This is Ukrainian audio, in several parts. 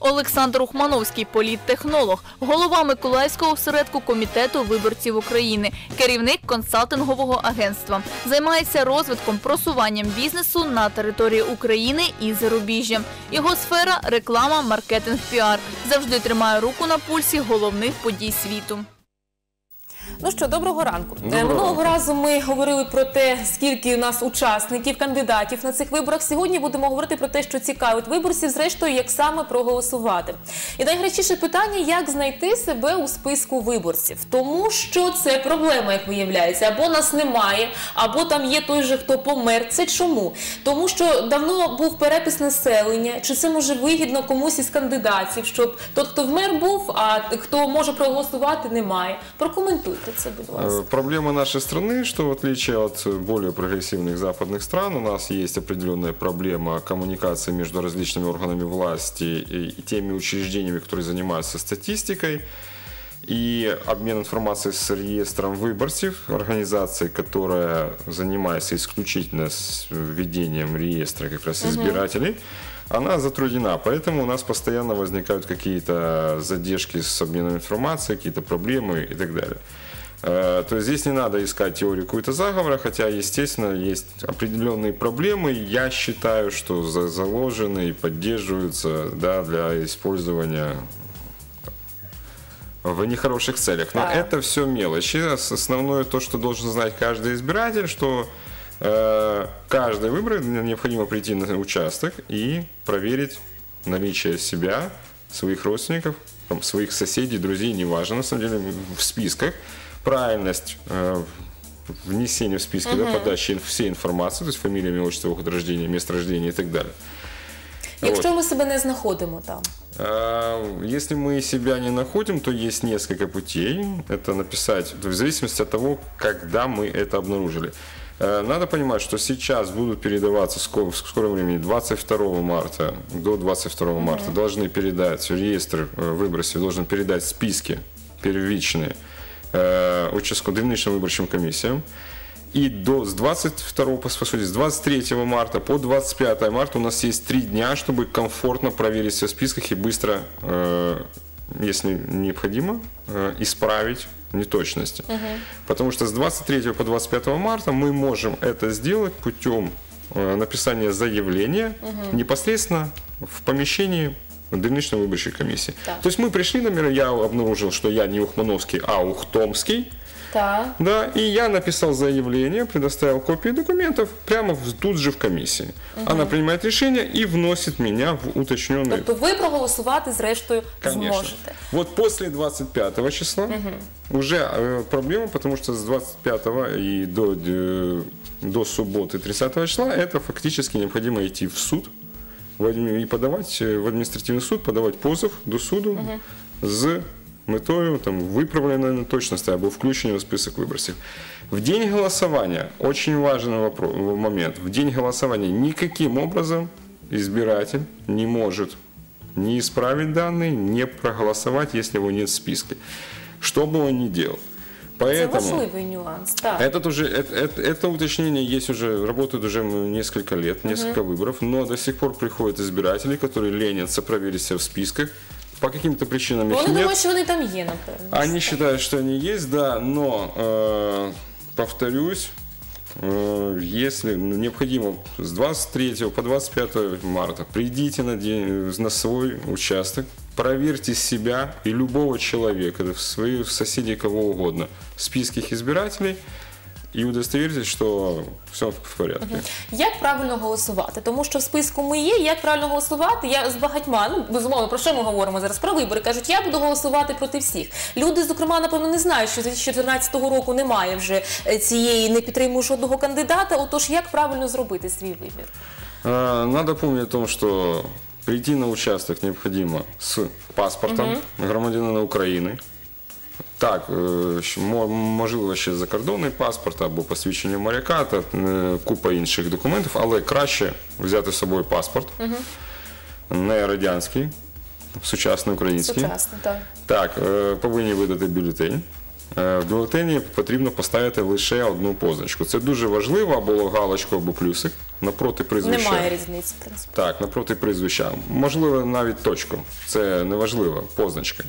Олександр Ухмановський – політтехнолог, голова Миколаївського осередку Комітету виборців України, керівник консалтингового агентства. Займається розвитком, просуванням бізнесу на території України і зарубіжжя. Його сфера – реклама, маркетинг, піар. Завжди тримає руку на пульсі головних подій світу. Ну що, доброго ранку. Минулого разу ми говорили про те, скільки у нас учасників, кандидатів на цих виборах. Сьогодні будемо говорити про те, що цікавить виборців, зрештою, як саме проголосувати. І найгарячіше питання, як знайти себе у списку виборців. Тому що це проблема, як виявляється. Або нас немає, або там є той же, хто помер. Це чому? Тому що давно був перепис населення. Чи це може вигідно комусь із кандидатів, щоб тот, хто вмер, був, а хто може проголосувати, немає. Прокоментуйте. Проблема нашей страны, что в отличие от более прогрессивных западных стран, у нас есть определенная проблема коммуникации между различными органами власти и теми учреждениями, которые занимаются статистикой, и обмен информацией с реестром выборцев, организацией, которая занимается исключительно ведением реестра как раз избирателей, она затруднена, поэтому у нас постоянно возникают какие-то задержки с обменом информацией, какие-то проблемы и так далее. То есть здесь не надо искать теорию какого-то заговора, хотя, естественно, есть определенные проблемы. Я считаю, что заложены и поддерживаются, да, для использования в нехороших целях. Но это все мелочи. Основное то, что должен знать каждый избиратель, что каждый выбор необходимо прийти на участок и проверить наличие себя, своих родственников, своих соседей, друзей, неважно, на самом деле, в списках. Правильность внесения в списки, да, подачи всей информации, то есть фамилия, имя, отчество, год рождения, место рождения и так далее. Якщо ми себе не знаходимо там? Если мы себя не находим, то есть несколько путей. Это написать, в зависимости от того, когда мы это обнаружили. Надо понимать, что сейчас будут передаваться в скором времени, 22 марта до 22 марта, должны передать, реестр выборцев должен передать списки первичные дільничним виборчим комісіям. И с 23 марта по 25 марта у нас есть 3 дня, чтобы комфортно проверить все в списках и быстро, если необходимо, исправить неточности. Потому что с 23 по 25 марта мы можем это сделать путем написания заявления непосредственно в помещении дільничной выборчей комиссии. Да. То есть мы пришли, например, я обнаружил, что я не Ухмановский, а Ухтомский. Да. Да, и я написал заявление, предоставил копии документов прямо тут же в комиссии. Она принимает решение и вносит меня в уточненный... Тобто ви проголосувати, зрештою, зможете. Вот после 25 числа уже проблема, потому что с 25 и до субботы 30 числа это фактически необходимо идти в суд и подавать в административный суд, подавать позов до суду з метою виправлення неточності або включення в список виборців. В день голосования, очень важный момент, в день голосования никаким образом избиратель не может не исправить данные, не проголосовать, если его нет в списке. Что бы он ни делал. Поэтому это важный нюанс. Да. Это уточнение есть уже, работает уже несколько лет, несколько выборов, но до сих пор приходят избиратели, которые ленятся проверить себя в списках. По каким-то причинам их нет. Они думают, что они там есть, например. Они считают, что они есть, да, но, повторюсь, если необходимо с 23 по 25 марта придите на свой участок, проверьте себя и любого человека, своих соседей, кого угодно, в списках избирателей, і удостоверитесь, що все в порядку. Як правильно голосувати? Тому що в списку ми є, як правильно голосувати? Я з багатьма, безумовно, про що ми говоримо зараз? Про вибори. Кажуть, я буду голосувати проти всіх. Люди, зокрема, напевно, не знають, що з 2014 року немає вже цієї, не підтримує жодного кандидата. Отож, як правильно зробити свій вибір? Надо помнить о том, что прийти на участок необходимо с паспортом громадянина України. Так, можливо, ще закордонний паспорт або посвідчення моряка, та купа інших документів, але краще взяти з собою паспорт, не радянський, сучасний український. Сучасний, так. Так, повинні видати бюлетень В бюлетені потрібно поставити лише одну позначку. Це дуже важливо, або галочку, або плюсик напроти прізвища. Немає різниці, в принципі. Так, напроти прізвища. Можливо, навіть точку. Це не важливо, позначка.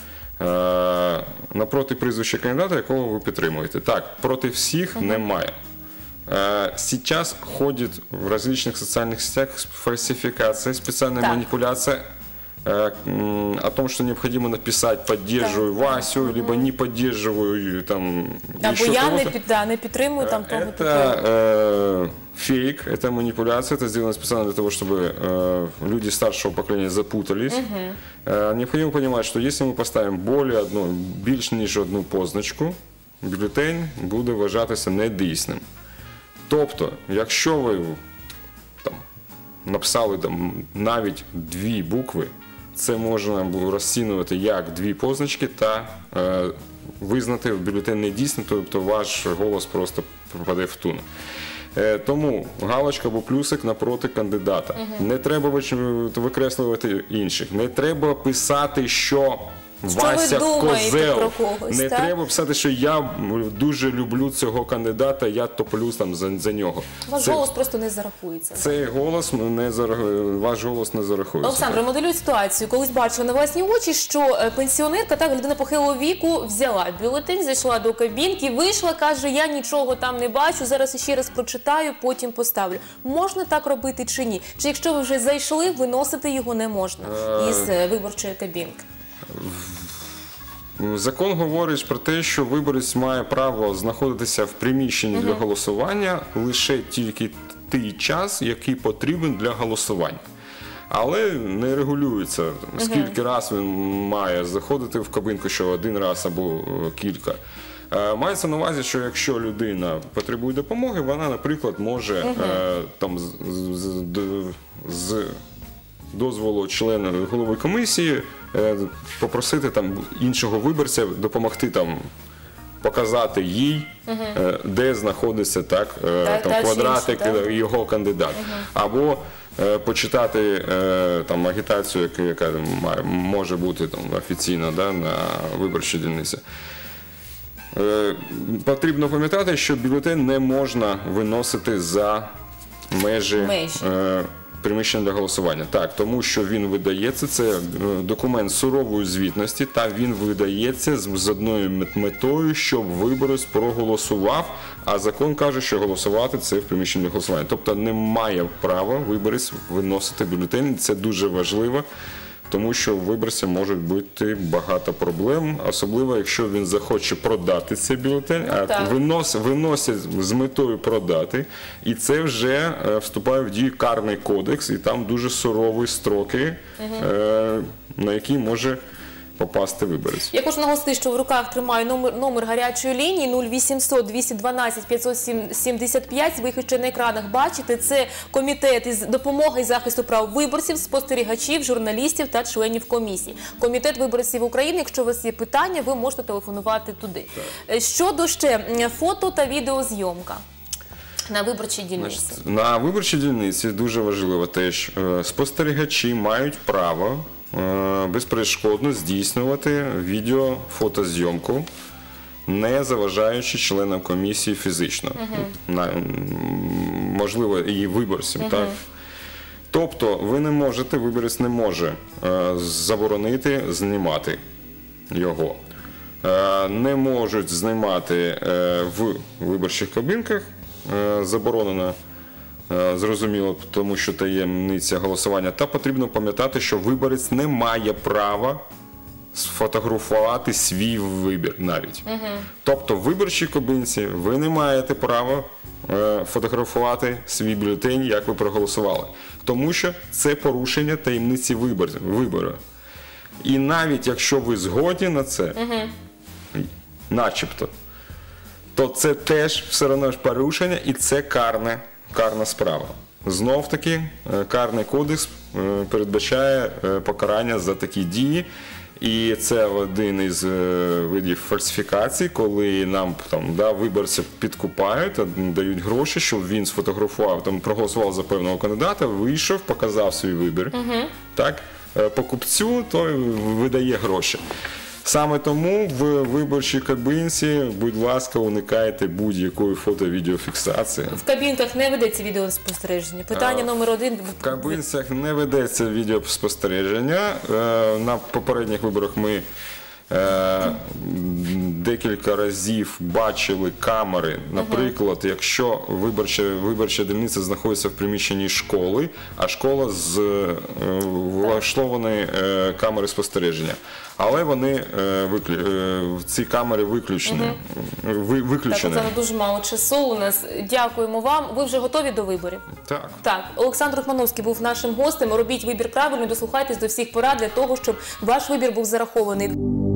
Напроти прізвища кандидата, якого ви підтримуєте. Так, проти всіх немає. Сейчас ходит в различных социальных сетях фальсификация, специальная Так. манипуляция о том, что необходимо написать «поддерживаю Васю», либо «не поддерживаю» там, Або еще я кого-то. не підтримую там того. Это фейк, это манипуляция, это сделано специально для того, чтобы люди старшего поколения запутались. Необходимо понимать, что если мы поставим більш ніж одну позначку, бюлетень буде вважатися недійсним. Тобто, якщо ви там, написали там, навіть 2 букви, це можна розцінювати як 2 позначки та визнати бюлетень недійсним, тобто ваш голос просто пропаде в туну. Тому галочка або плюсик напроти кандидата. Не треба викреслювати інших. Не треба писати, що Вася думаєте козел. про когось, Не так? треба писати, що я дуже люблю цього кандидата, я топлюсь там за нього. Ваш голос просто не зарахується. Цей голос ваш голос не зарахується. Олександре, моделюй ситуацію. Колись бачила на власні очі, що пенсіонерка, так, людина похилого віку, взяла бюлетень, зайшла до кабінки, вийшла, каже, я нічого там не бачу, зараз ще раз прочитаю, потім поставлю. Можна так робити чи ні? Чи якщо ви вже зайшли, виносити його не можна із виборчої кабінки? Закон говорить про те, що виборець має право знаходитися в приміщенні для голосування лише тільки той час, який потрібен для голосування. Але не регулюється, скільки раз він має заходити в кабінку, що 1 раз або кілька. Мається на увазі, що якщо людина потребує допомоги, вона, наприклад, може там з дозволу члена голови комісії попросити там іншого виборця допомогти там показати їй, де знаходиться там квадратик його кандидат. Або почитати там агітацію, яка може бути там офіційно на виборчій дільниці. Потрібно пам'ятати, що бюлетень не можна виносити за межі приміщення для голосування. Так, тому що він видається, це документ сурової звітності, та він видається з одною метою, щоб виборець проголосував, а закон каже, що голосувати це в приміщенні для голосування. Тобто не має права виборець виносити бюлетень, це дуже важливо. Тому що у виборця може бути багато проблем, особливо якщо він захоче продати цей бюлетень, виносять з метою продати, і це вже вступає в дію карний кодекс, і там дуже сурові строки, на які може попасти виборець. Я хочу наголосити, що в руках тримаю номер гарячої лінії 0800 212 575. Ви їх ще на екранах бачите. Це комітет із допомоги і захисту прав виборців, спостерігачів, журналістів та членів комісії. Комітет виборців України. Якщо у вас є питання, ви можете телефонувати туди. Щодо ще фото та відеозйомка на виборчій дільниці. На виборчій дільниці дуже важливо теж, спостерігачі мають право безперешкодно здійснювати відео-фотозйомку, не заважаючи членам комісії фізично, можливо, і виборцям. Так? Тобто ви не можете, виборець не може заборонити знімати його. Не можуть знімати в виборчих кабінках, заборонено. Зрозуміло, тому що таємниця голосування. Та потрібно пам'ятати, що виборець не має права сфотографувати свій вибір навіть. Тобто в виборчій кабінці ви не маєте права фотографувати свій бюлетень, як ви проголосували. Тому що це порушення таємниці вибору. І навіть якщо ви згодні на це, начебто, то це теж все одно ж порушення і це карна справа. Знов-таки, карний кодекс передбачає покарання за такі дії, і це один із видів фальсифікацій, коли нам виборців підкупають, дають гроші, щоб він сфотографував, проголосував за певного кандидата, вийшов, показав свій вибір. Так? Покупцю той видає гроші. Саме тому в виборчій кабинці, будь ласка, уникайте будь-якої фото-відеофіксації. В кабінках не ведеться відеоспостереження. Питання номер 1. В кабинцях не ведеться відеоспостереження. На попередніх виборах ми декілька разів бачили камери. Наприклад, якщо виборча дільниця знаходиться в приміщенні школи, а школа з влаштованої камери спостереження. Але вони ці камери виключені. Так, Оксана, дуже мало часу у нас. Дякуємо вам. Ви вже готові до виборів? Так. Так, Олександр Рахмановський був нашим гостем. Робіть вибір правильно, дослухайтесь до всіх порад для того, щоб ваш вибір був зарахований.